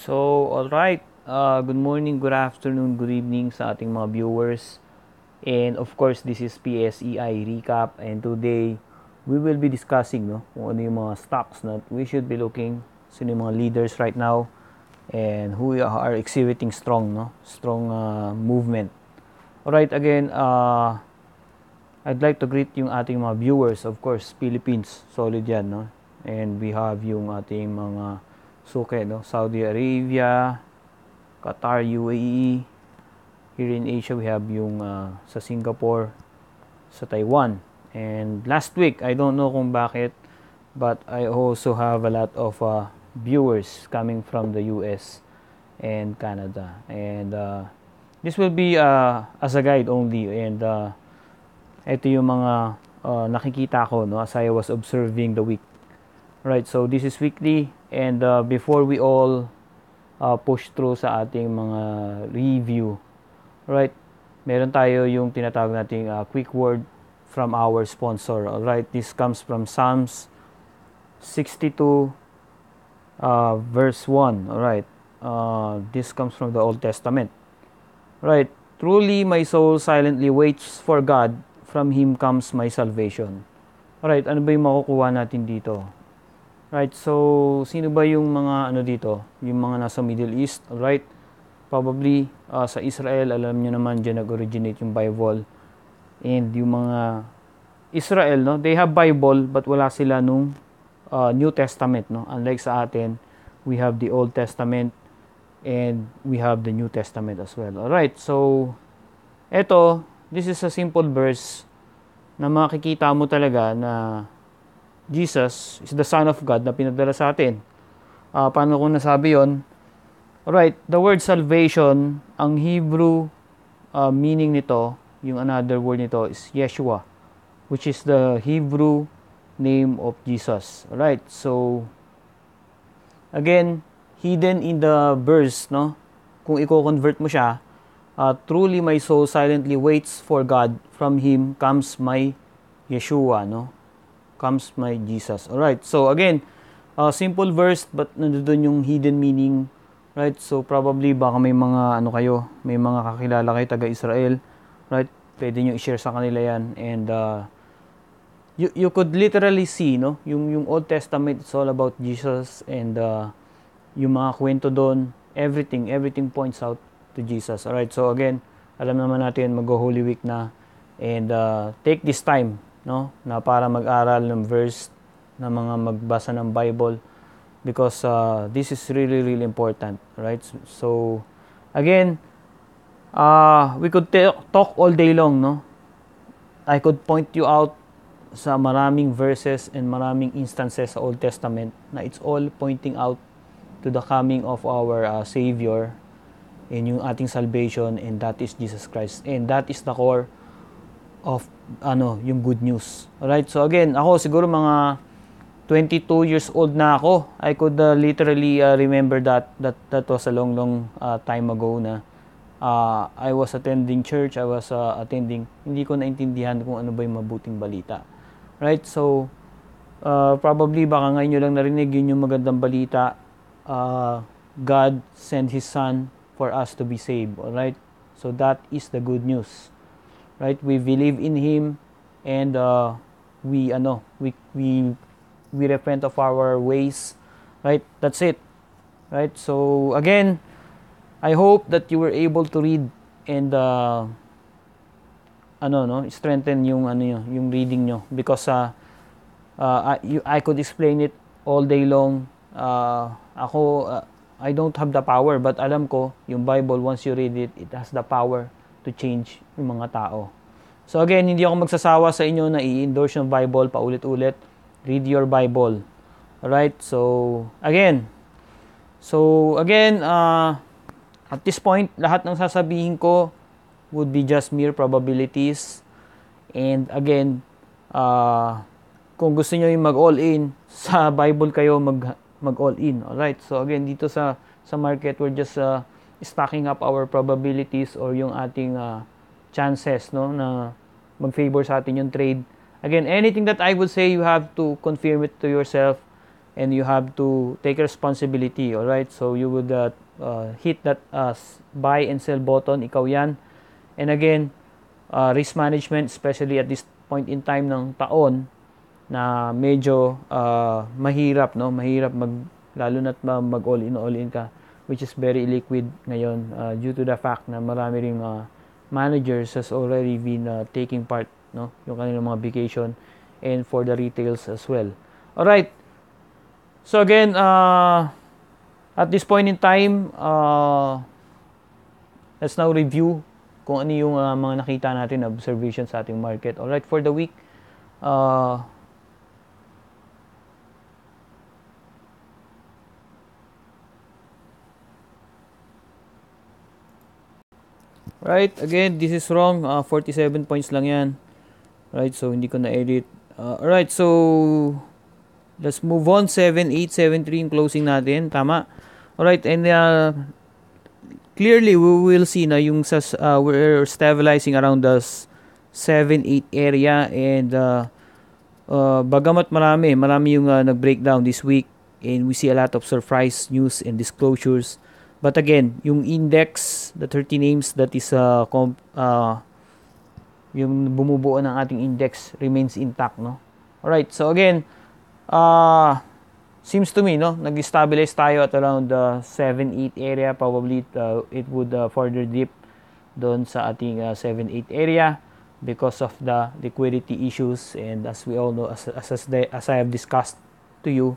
So, alright. Good morning, good afternoon, good evening sa ating mga viewers. And of course, this is PSEi recap. And today, we will be discussing kung ano yung mga stocks na we should be looking. Sino yung mga leaders right now. And who are exhibiting strong movement. Alright, again, I'd like to greet yung ating mga viewers. Of course, Philippines, solid yan. No? And we have yung ating mga suke, Saudi Arabia, Qatar, UAE. Here in Asia, we have yung sa Singapore, sa Taiwan. And last week, I don't know kung bakit, but I also have a lot of viewers coming from the US and Canada. And this will be as a guide only. And ito yung mga nakikita ko as I was observing the week. Right, so this is weekly. And before we all push through sa ating mga review, right, meron tayo yung tinatawag nating quick word from our sponsor. Alright, this comes from Psalms 62 verse 1. Alright, this comes from the Old Testament. Right, truly my soul silently waits for God, from Him comes my salvation. Alright, ano ba yung makukuha natin dito? Right, so sino ba yung mga dito? Yung mga nasa Middle East, alright? Probably sa Israel, alam niyo naman diyan nag-originate yung Bible. And yung mga Israel, they have Bible but wala sila nung New Testament, Unlike sa atin, we have the Old Testament and we have the New Testament as well. Alright, so this is a simple verse na makikita mo talaga na Jesus is the Son of God na pinadala sa atin. Paano ko nasabi yon? Alright, the word salvation, ang Hebrew meaning nito, yung another word nito is Yeshua, which is the Hebrew name of Jesus. Alright, so again, hidden in the verse, kung i-convert mo siya, truly my soul silently waits for God, from Him comes my Yeshua, comes my Jesus. Alright, so again, simple verse but nandoon yung hidden meaning. Right, so probably baka may mga may mga kakilala kayo taga-Israel. Right, pwede nyo i-share sa kanila yan. And you could literally see, yung Old Testament, it's all about Jesus. And yung mga kwento doon, everything points out to Jesus. Alright, so again, alam naman natin mag-Holy Week na. And take this time, na para mag-aral ng verse, na mga magbasa ng Bible, because this is really important, right? So again, we could talk all day long, I could point you out sa maraming verses and maraming instances sa Old Testament na it's all pointing out to the coming of our Savior and yung ating salvation, and that is Jesus Christ, and that is the core of yung good news. Alright, so again, ako siguro mga 22 years old na ako. I could literally remember that was a long time ago na I was attending church, I was attending, hindi ko naintindihan kung ano ba yung mabuting balita. Right, so probably baka ngayon nyo lang narinig yun yung magandang balita. God sent His Son for us to be saved. Alright, so that is the good news. Right, we believe in Him, and we repent of our ways. Right, that's it. Right, so again, I hope that you were able to read and strengthen yung yung reading nyo, because I could explain it all day long. I don't have the power, but alam ko yung Bible, once you read it, it has the power to change yung mga tao. So again, hindi ako magsasawa sa inyo na i-endorse yung Bible paulit-ulit. Read your Bible. Alright, so again, at this point, lahat ng sasabihin ko would be just mere probabilities. And again, kung gusto nyo yung mag-all in, sa Bible kayo mag-all in. Alright, so again, dito sa market, we're just stacking up our probabilities or yung ating chances, na mag-favor sa atin yung trade. Again, anything that I would say, you have to confirm it to yourself. and you have to take responsibility. All right, so you would hit that buy and sell button, ikaw yan. And again, risk management, especially at this point in time ng taon na medyo mahirap, no? Mahirap lalo na't mag all in ka, which is very liquid ngayon due to the fact na marami ring managers has already been taking part, no? Yung kanilang mga vacation, and for the retails as well. All right. So again, at this point in time, let's now review kung ano yung mga nakita natin na observation sa ating market. All right, for the week, right, again, this is wrong. 47 points lang yan. Right, so hindi ko na-edit. Alright, so let's move on. 7873 yung closing natin. Tama. Alright, and clearly we will see na yung we're stabilizing around the 7-8 area, and bagamat marami yung nag-breakdown this week, and we see a lot of surprise news and disclosures. But again, yung index, the 30 names that is yung bumubuo ng ating index remains intact, no? Alright, so again, seems to me, no, nag-stabilize tayo at around the 7-8 area. Probably it would further dip doon sa ating 7-8 area because of the liquidity issues, and as we all know, as I have discussed to you,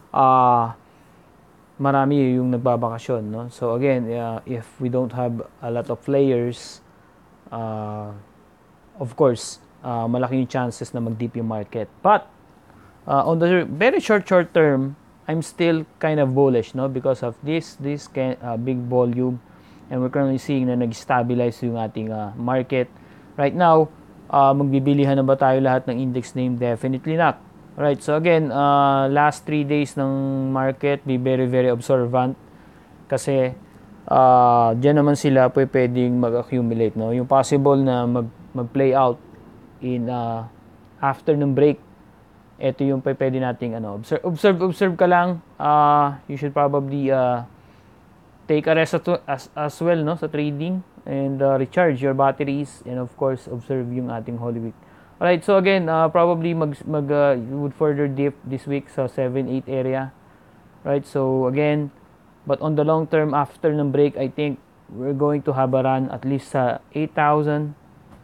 marami yung nagbabakasyon, no? So again, if we don't have a lot of players, of course, malaki yung chances na mag-dip yung market. But on the very short term, I'm still kind of bullish, no, because of this big volume, and we're currently seeing na nag-stabilize yung ating market right now. Magbibilihan na ba tayo lahat ng index name? Definitely not. Right, so again, last 3 days ng market, be very, very observant, kasi dyan naman sila pwedeng mag-accumulate, no? Yung possible na mag-play out in after ng break, ito yung pwede nating observe ka lang. You should probably take a rest as well, no, sa trading, and recharge your batteries, and of course observe yung ating Holy Week. Alright, so again, probably would further dip this week sa 7-8 area. Right, so again, but on the long term, after ng break, I think we're going to have a run at least sa 8,000,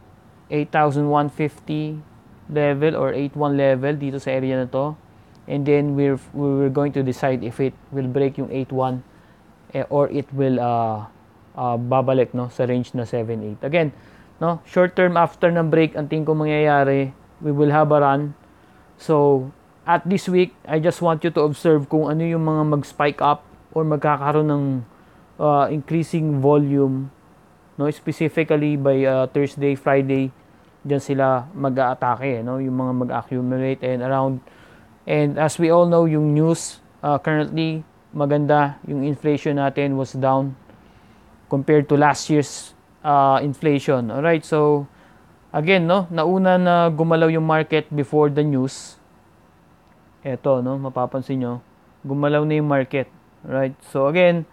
8,150 level or 8,1 level dito sa area na to. And then we're going to decide if it will break yung 8,1 or it will babalik, no, sa range na 7-8. Again, no, short term after ng break, ang tingin ko mangyayari, we will have a run. So at this week, I just want you to observe kung ano yung mga mag-spike up or magkakaroon ng increasing volume, no, specifically by Thursday, Friday, diyan sila mag-aatake, no, yung mga mag-accumulate and around. And as we all know, yung news currently maganda, yung inflation natin was down compared to last year's inflation. Alright, so again, no, nauna na gumalaw yung market before the news. Eto, no, mapapansin nyo, gumalaw na yung market. Alright, so again,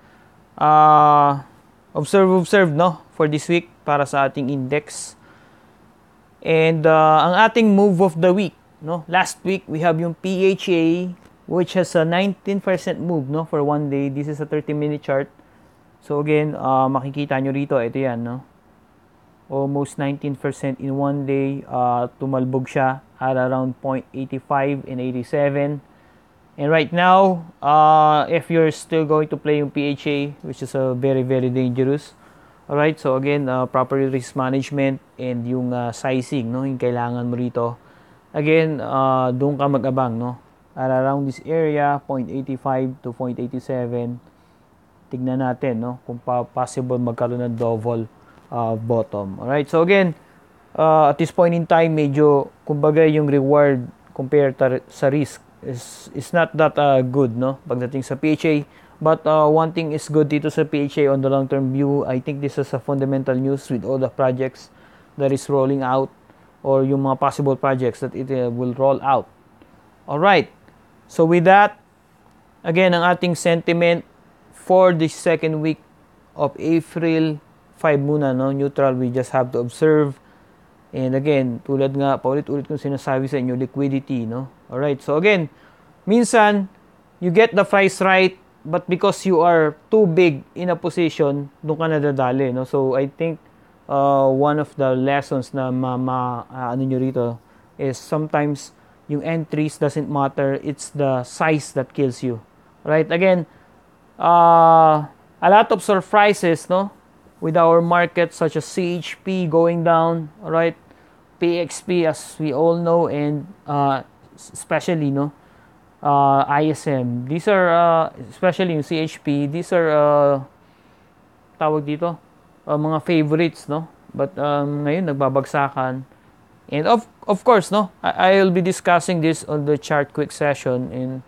observe, no, for this week para sa ating index. And ang ating move of the week, no, last week we have yung PHA, which has a 19% move, no, for one day. This is a 30-minute chart. So again, makikita nyo rito, ito yan, no? Almost 19% in one day. Tumalbog siya at around 0.85 and 87. And right now, if you're still going to play yung PHA, which is a very, very dangerous. Alright, so again, proper risk management and yung sizing, no, yung kailangan mo rito. Again, doon ka mag-abang, no? At around this area, 0.85 to 0.87. Tignan natin, no, kung possible magkaroon ng double bottom. Alright, so again, at this point in time, medyo, kumbaga, yung reward compared sa risk is not that good, no, pagdating sa PHA. But one thing is good dito sa PHA on the long-term view. I think this is a fundamental news with all the projects that is rolling out, or yung mga possible projects that it will roll out. Alright, so with that, Again, ang ating sentiment for the second week of April, 5 muna, no? Neutral, we just have to observe. And again, tulad nga, paulit-ulit kong sinasabi sa inyo, liquidity, no? Alright, so again, minsan, you get the price right, but because you are too big in a position, doon ka nadadali, no? So, I think, one of the lessons na ano nyo rito is sometimes yung entries doesn't matter, it's the size that kills you. Right? Again, a lot of surprises, no? With our market such as CHP going down, right? PXP as we all know, and especially, no? ISM. These are, especially yung CHP, these are, tawag dito, mga favorites, no? But ngayon, nagbabagsakan. And of course, no? I'll be discussing this on the chart quick session, and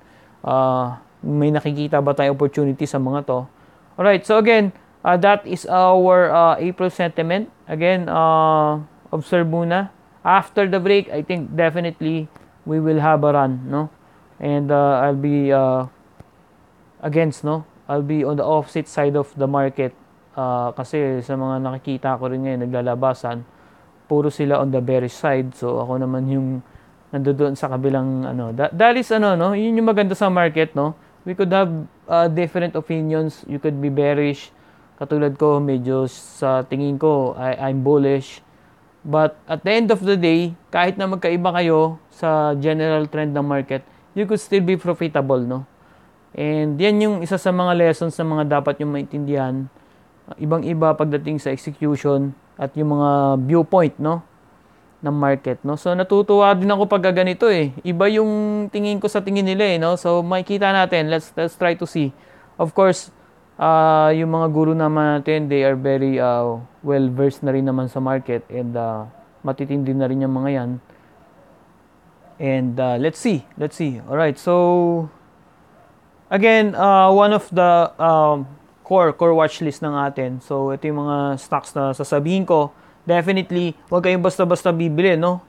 may nakikita ba tayong opportunity sa mga to. Alright, so again, that is our April sentiment. Again, observe muna. After the break, I think definitely we will have a run, no? And I'll be against, no? I'll be on the opposite side of the market. Kasi sa mga nakikita ko rin ngayon, naglalabasan, puro sila on the bearish side. So ako naman yung nandoon sa kabilang ano. That is ano, no? Yun yung maganda sa market, no? We could have different opinions. You could be bearish. Katulad ko, medyo sa tingin ko, I'm bullish. But at the end of the day, kahit na magkaiba kayo sa general trend ng market, you could still be profitable, no? And yan yung isa sa mga lessons na mga dapat yung maintindihan. Ibang-iba pagdating sa execution at yung mga viewpoint, no? Ng market, no? So natutuwa din ako pag ganito eh. Iba yung tingin ko sa tingin nila eh, no? So makikita natin, let's try to see. Of course, yung mga guru naman natin, they are very well versed na rin naman sa market, and matitindi na rin yung mga yan. And let's see. All right. So again, one of the core watch list ng atin. So ito yung mga stocks na sasabihin ko. Definitely, huwag kayong basta-basta bibili, no?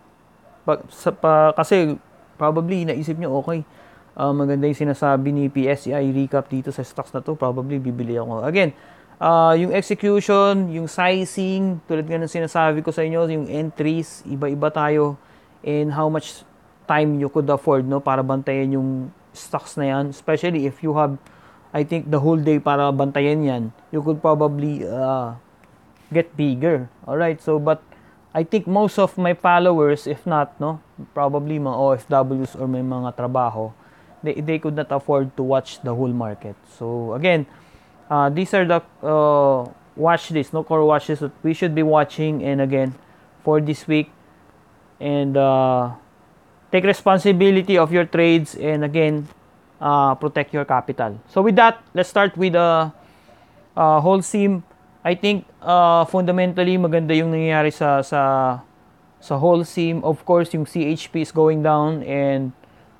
Kasi probably naisip nyo, okay, maganda yung sinasabi ni PSEi recap dito sa stocks na to, probably bibili ako. Again, yung execution, yung sizing, tulad nga ng sinasabi ko sa inyo, yung entries, iba-iba tayo, and how much time you could afford, no, para bantayan yung stocks na yan. Especially if you have, I think, the whole day para bantayan yan, you could probably get bigger. Alright, so but I think most of my followers, if not, no, probably mga OFWs or may mga trabaho, they could not afford to watch the whole market. So again, these are the watch list, no, core watch list that we should be watching. And again, for this week, and take responsibility of your trades, and again, protect your capital. So with that, let's start with whole sim. I think fundamentally maganda yung nangyayari sa whole sim. Of course, yung CHP is going down, and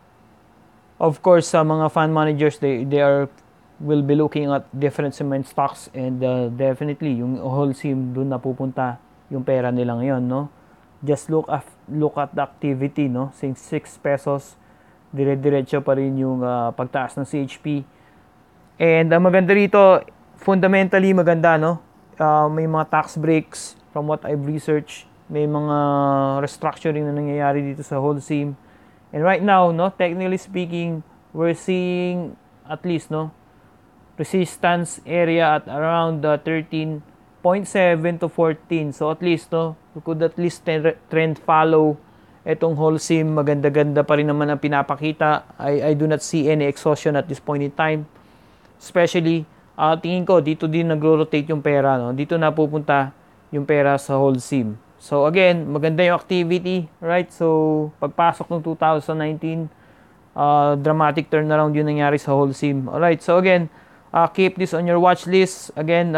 of course sa mga fund managers, they will be looking at different cement stocks, and definitely yung whole sim doon napupunta yung pera nila ngayon, no? Just look at the activity, no? Since 6 pesos, dire-diretso pa rin yung pagtaas ng CHP. And maganda rito, fundamentally maganda, no? May mga tax breaks from what I've researched. May mga restructuring na nangyayari dito sa whole sim. And right now, no, technically speaking, we're seeing at least, no, resistance area at around 13.7 to 14. So at least, no, we could at least trend follow etong whole sim. Maganda-ganda pa rin naman ang pinapakita. I do not see any exhaustion at this point in time. Especially, tingin ko, dito din nagro-rotate yung pera, no? Dito napupunta yung pera sa whole sim. So again, maganda yung activity, right? So pagpasok ng 2019, dramatic turnaround yung nangyari sa whole sim. Alright, so again, keep this on your watch list. Again,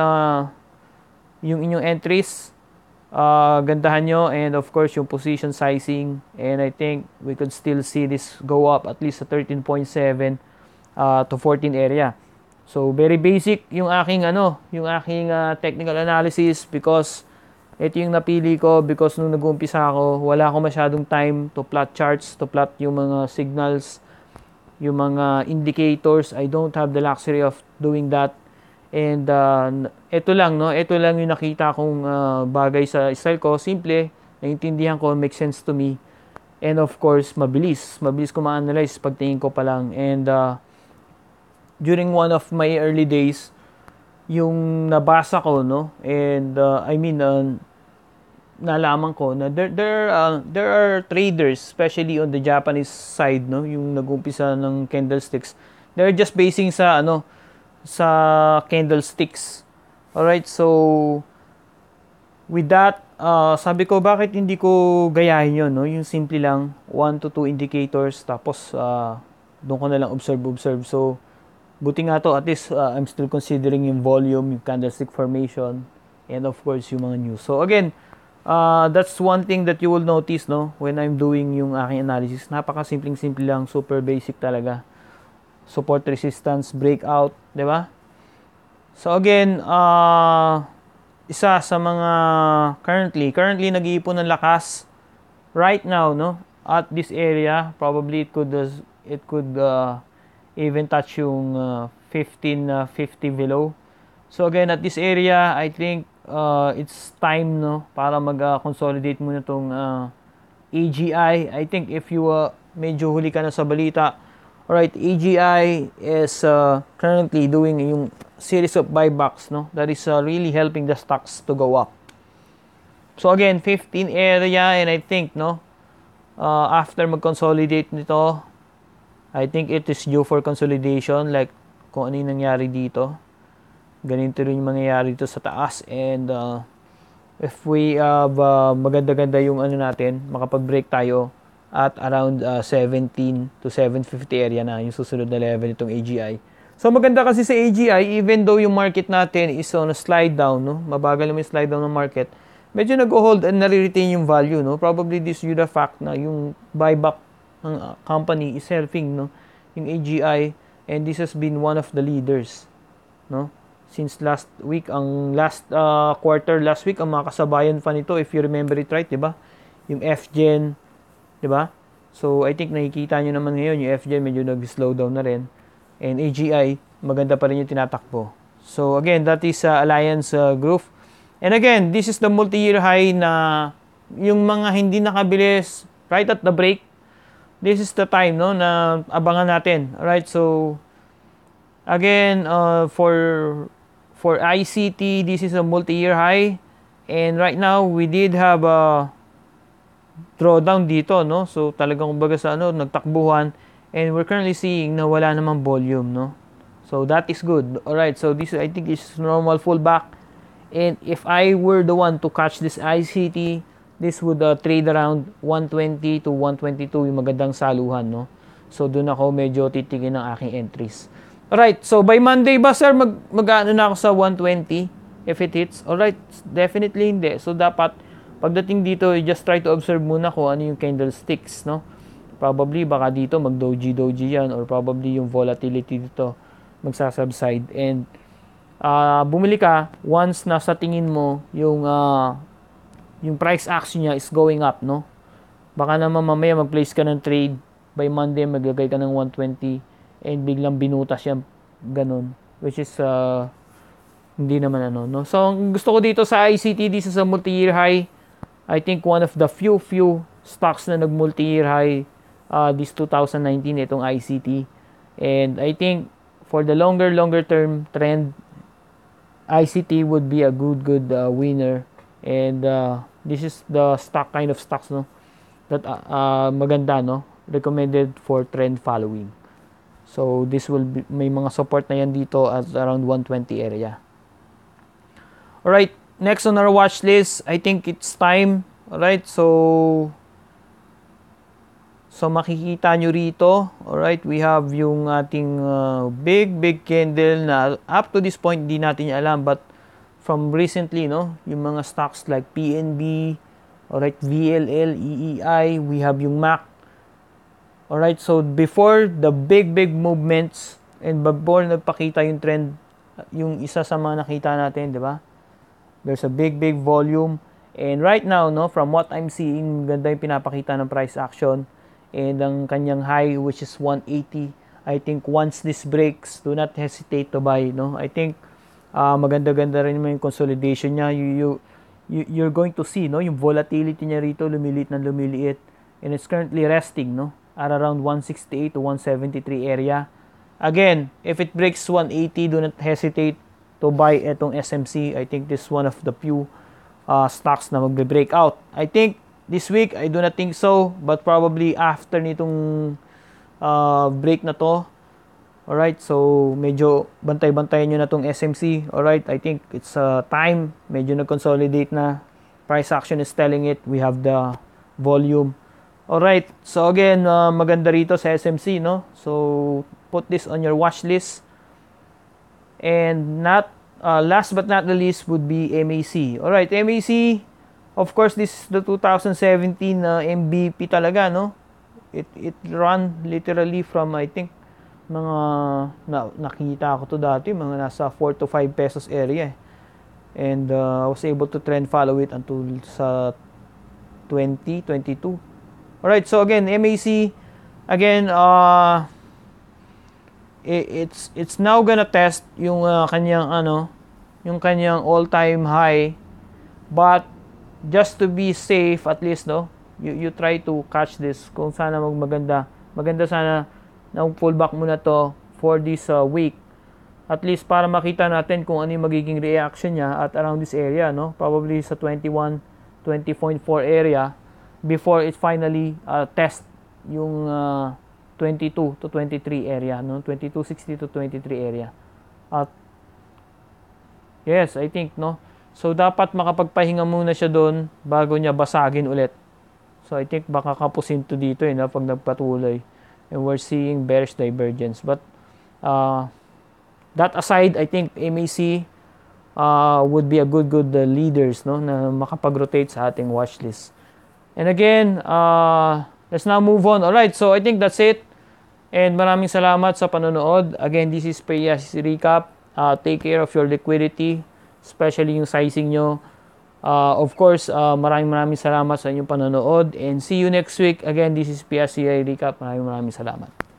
yung inyong entries, gandahan nyo, and of course yung position sizing. And I think we could still see this go up at least sa 13.7 to 14 area. So very basic yung aking technical analysis, because ito yung napili ko because nung nag-uumpisa ako, wala akong masyadong time to plot charts, to plot yung mga signals, yung mga indicators. I don't have the luxury of doing that. And ito lang, no? Ito lang yung nakita kong bagay sa style ko. Simple, naintindihan ko, makes sense to me. And of course, mabilis. Mabilis ko ma-analyze pagtingin ko pa lang. And during one of my early days, yung nabasa ko, no? And nalaman ko na there are traders, especially on the Japanese side, no? Yung nag-umpisa ng candlesticks. They're just basing sa candlesticks. Alright, so with that, sabi ko, bakit hindi ko gayahin yun, no? Yung simple lang, 1 to 2 indicators, tapos doon ko na lang observe. So, buti nga to, at least I'm still considering yung volume, yung candlestick formation, and of course, yung mga news. So, again, that's one thing that you will notice, no, when I'm doing yung aking analysis. Napaka-simple lang, super basic talaga. Support, resistance, breakout, di ba? So, again, isa sa mga currently nag-iipon ng lakas right now, no, at this area. Probably it could even touch yung 1550 below. So again, at this area, I think it's time, no, para mag-consolidate muna tong AGI. I think if you medyo huli ka na sa balita, alright, AGI is currently doing yung series of buybacks, no, that is really helping the stocks to go up. So again, 15 area, and I think, no, after mag-consolidate nito, I think it is due for consolidation, like kung ano yung nangyari dito. Ganito rin yung mangyayari dito sa taas. And if we have maganda-ganda yung ano natin, makapag-break tayo at around 17 to 750 area na yung susunod na level itong AGI. So maganda kasi sa AGI, even though yung market natin is on a slide down, no? Mabagal naman yung slide down ng market, medyo nag-hold and nare-retain yung value, no? Probably this is the fact na yung buyback ng company is helping, no, yung AGI, and this has been one of the leaders, no, since last week. Ang last quarter last week, ang mga kasabayan pa nito, if you remember it right, diba, yung FGen, diba? So I think nakikita nyo naman ngayon yung FGen medyo nag-slow down na rin, and AGI maganda pa rin yung tinatakbo. So again, that is Alliance Group. And again, this is the multi-year high na yung mga hindi nakabilis right at the break, this is the time, no, na abangan natin. Alright, so again, for ICT, this is a multi-year high, and right now we did have a drawdown dito, no, so talagang kumbaga sa nagtakbuhan, and we're currently seeing na wala namang volume, no, so that is good. Alright, so this, I think, is normal pullback, and if I were the one to catch this ICT, this would trade around 120 to 122, yung magandang saluhan, no? So, doon ako medyo titigin ng aking entries. Alright, so by Monday ba, sir, mag-ano na ako sa 120 if it hits? Alright, definitely hindi. So, dapat, pagdating dito, you just try to observe muna kung ano yung candlesticks, no? Probably, baka dito, mag-doji yan, or probably yung volatility dito magsasubside. And, bumili ka once na sa tingin mo yung price action niya is going up, no? Baka naman mamaya mag-place ka ng trade, by Monday maglagay ka ng 120 and biglang binutas yan, ganun, which is hindi naman no? So ang gusto ko dito sa ICT, this is a multi-year high. I think one of the few stocks na nag-multi-year high this 2019, itong ICT. And I think for the longer term trend, ICT would be a good winner. And this is the kind of stocks, no, that maganda, no, recommended for trend following. So this will be, may mga support na yan dito at around 120 area. Alright, next on our watch list, I think it's time. Alright, so makikita nyo rito, alright, we have yung ating big candle na up to this point di natin alam, but from recently, no, yung mga stocks like PNB, alright, VLL, EEI, we have yung MAC. Alright, so before the big movements and before nagpakita yung trend, yung isa sa mga nakita natin, di ba? There's a big volume, and right now, no, from what I'm seeing, ganda yung pinapakita ng price action, and ang kanyang high, which is 180, I think once this breaks, do not hesitate to buy, no? I think maganda-ganda rin yung consolidation niya. You're going to see, no, yung volatility niya rito, lumiliit na lumiliit. And it's currently resting, no, at around 168 to 173 area. Again, if it breaks 180, do not hesitate to buy itong SMC. I think this is one of the few stocks na magbe-break out. I think this week, I do not think so, but probably after nitong break na to. Alright, so medyo bantay-bantayan nyo na tong SMC. Alright, I think it's time. Medyo nag-consolidate na. Price action is telling it. We have the volume. Alright, so again, maganda rito sa SMC, no? So, put this on your watch list. And last but not the least would be MAC. Alright, MAC, of course, this is the 2017 MVP talaga, no? It run literally from, I think, mga nakita ko to dati, mga nasa 4 to 5 pesos area. And I was able to trend follow it until sa 2022. Alright, so again, MAC, again, it's now gonna test yung yung kanyang all-time high, but just to be safe, at least, no, you try to catch this. Kung sana maganda sana na pullback muna to for this week, at least para makita natin kung ano yung magiging reaction niya at around this area, no, probably sa 20.4 area before it finally test yung 22 to 23 area, no, 2260 to 23 area. At yes, I think, no, so dapat makapagpahinga muna siya doon bago niya basagin ulit. So I think baka kapusin to dito na pag nagpatuloy. And we're seeing bearish divergence. But that aside, I think MAC would be a good leaders, no, na makapag-rotate sa ating watch list. And again, let's now move on. Alright, so I think that's it. And maraming salamat sa panonood. Again, this is PSEi Recap. Take care of your liquidity, especially yung sizing nyo. Of course, maraming salamat sa inyong panonood. And see you next week. Again, this is PSEi Recap. Maraming salamat.